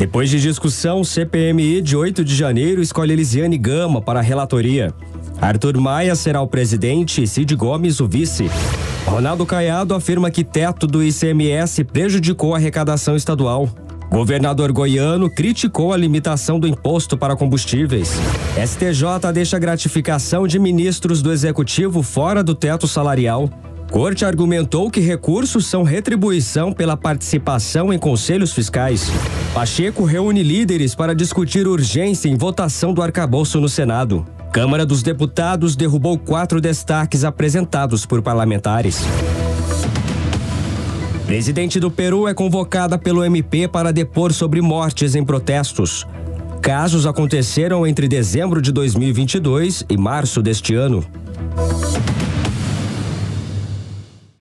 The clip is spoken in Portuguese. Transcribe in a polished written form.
Depois de discussão, CPMI de 8 de janeiro escolhe Elisiane Gama para a relatoria. Arthur Maia será o presidente e Cid Gomes o vice. Ronaldo Caiado afirma que teto do ICMS prejudicou a arrecadação estadual. Governador goiano criticou a limitação do imposto para combustíveis. STJ deixa gratificação de ministros do Executivo fora do teto salarial. Corte argumentou que recursos são retribuição pela participação em conselhos fiscais. Pacheco reúne líderes para discutir urgência em votação do arcabouço no Senado. Câmara dos Deputados derrubou 4 destaques apresentados por parlamentares. Presidente do Peru é convocada pelo MP para depor sobre mortes em protestos. Casos aconteceram entre dezembro de 2022 e março deste ano.